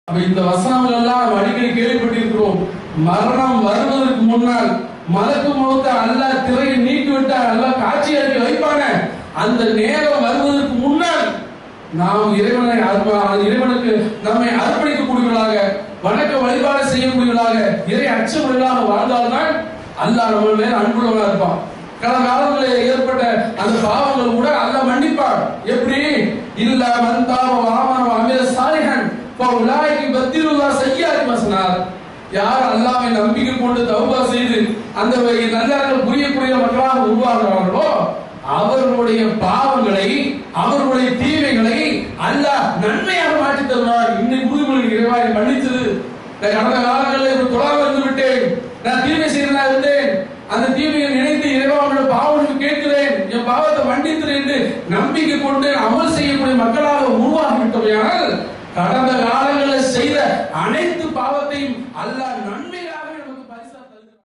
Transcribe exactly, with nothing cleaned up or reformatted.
இந்த வசனங்கள் எல்லாம் அடிக்கடி கேள்விப்பட்டிருக்கிறோம். மரணம் வருவதற்கு முன்னால் மலக்கு மௌத்த அல்லாஹ் திரையை நீக்கி விட்டால் அல்லாஹ் காட்சி அளிக்க வைப்பாங்க. அந்த நேரம் வருவதற்கு முன்னால் நாம் இறைவனை இறைவனுக்கு நம்மை அர்ப்பணிக்கக்கூடியவர்களாக, வணக்க வழிபாடு செய்யக்கூடியவர்களாக, இறை அச்சமுடையவர்களாக வாழ்ந்தால்தான் அல்லாஹ் நம்ம மேல அன்புள்ளவனாக இருப்பான். கடந்த காலங்களில் ஏற்பட்ட அந்த பாவங்கள் கூட அல்லாஹ் மன்னிப்பான். எப்படி? இல்ல வந்தாவ வாமன அமீர சாலிஹன் பவுலாய்க்கு பத்திருல்லா செய்யாதி வசனார். யார் அல்லாஹ்வை நம்பிக்கை கொண்டு தௌபா செய்து அந்த நல்லறங்கள் புரியக்கூடிய மக்களாக உருவாகிறார்களோ அவர்களுடைய பாவங்களை, அவர்களுடைய தீமைகளை அல்லாஹ் நன்மையாக மாற்றி தருவார். இன்னைக்கு உறுதிமொழி இறைவாய் மன்னித்தது. கடந்த காலங்களில் தொழாமல் இருந்து விட்டேன், நான் தீமை செய்தனா இருந்தேன், அந்த தீமையை நினைத்து இறைவனுடைய பாவனுக்கு கேட்கிறேன், என் பாவத்தை மன்னித்து என்று நம்பிக்கை கொண்டு அமல் செய்யக்கூடிய மக்களாக உருவாகிவிட்டவையானால் கடந்த காலங்களில் செய்த அனைத்து